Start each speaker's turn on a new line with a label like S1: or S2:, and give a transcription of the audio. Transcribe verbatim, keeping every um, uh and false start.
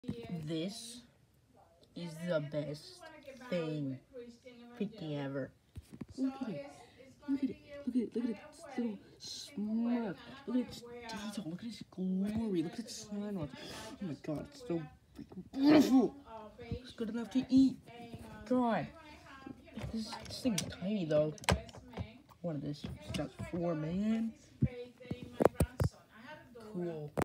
S1: This is the best thing picking ever. Look at it. Look at it. Look at it. Look at its little smirk. Look at its detail. Look at its glory. Look at its smile. Oh my god, it's so beautiful. It's good enough to eat. God. This, this thing's tiny though. What is this? It's got four, man. Cool.